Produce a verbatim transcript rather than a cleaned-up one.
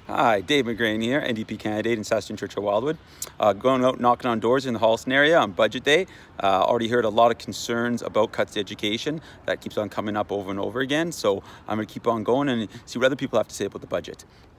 Hi, Dave McGrain here, N D P candidate in Saskatoon Churchill-Wildwood. Uh, going out knocking on doors in the Holliston area on budget day. Uh, already heard a lot of concerns about cuts to education. That keeps on coming up over and over again. So I'm going to keep on going and see what other people have to say about the budget.